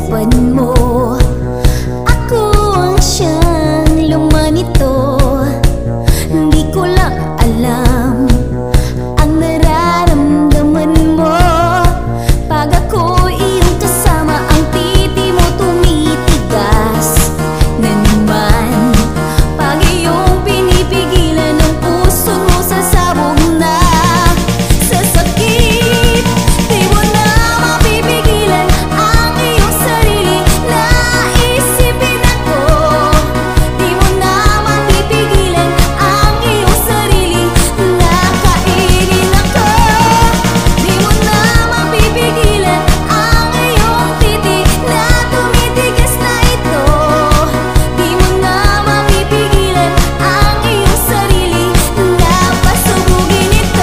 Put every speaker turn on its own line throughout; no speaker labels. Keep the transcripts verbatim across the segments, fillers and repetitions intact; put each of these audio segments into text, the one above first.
harapan mo. Ako ang siyang laman nito. Hindi ko lang alam ang nararamdaman mo. Pag ako iyong kasama, ang titi mo tumitigas na naman. Pag iyong pinipigilan, ang puso mo sasabog na sa sakit. Di mo na mapipigilan ang iyong sarili na isipin ako. Di mo na mapipigilan ang iyong sarili na kainin ako. Di mo na mapipigilan ang iyong titi na tumitigas na ito. Di mo na mapipigilan ang iyong sarili na pasubugin ito.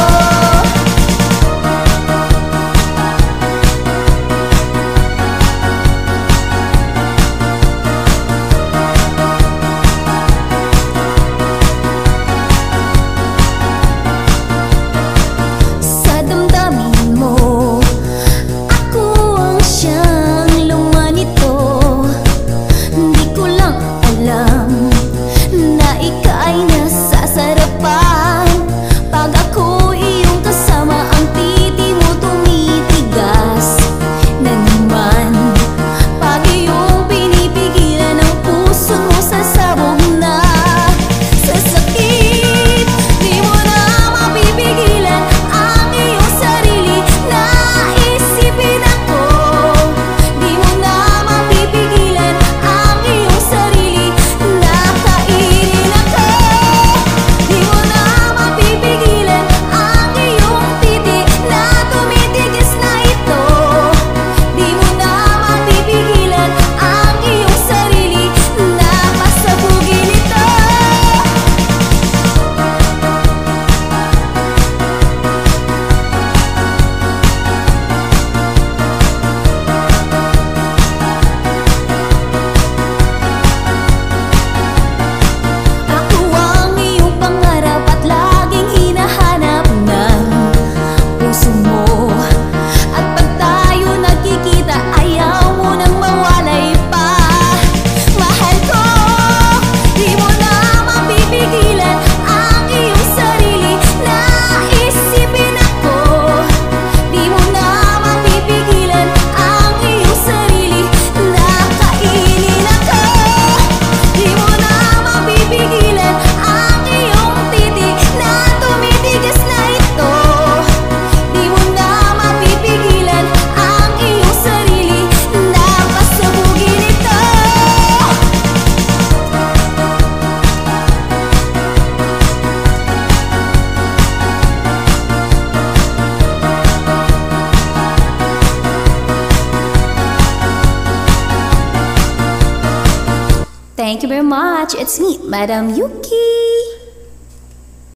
Sa damdamin mo, ako ang siyang laman nito. Hindi ko lang alam na ika'y nasasarapan. Pag ako iyong kasama, ang titi mo tumitigas na naman. Pag iyong pinipigilan, ang puso mo sasabog na sa sakit. Di mo na mapipigilan ang iyong sarili na isipin ako. Di mo na mapipigilan ang iyong sarili na kainin ako. Di mo na mapipigilan ang iyong titi na tumitigas na ito. Di mo na mapipigilan ang iyong sarili na pasabugin ito. Ako ang iyong pangarap at laging hinahanap ng puso mo. At pag tayo nagkikita, ayaw mo nang mawalay pa. Mahal ko, di mo na mapipigilan ang iyong sarili na isipin ako. Di mo na mapipigilan ang iyong sarili na kainin ako. Di mo na mapipigilan ang iyong titi na tumitigas na ito. Di mo na mapipigilan ang iyong sarili na pasabugin ito. Thank you very much. It's me, Madam Yuki.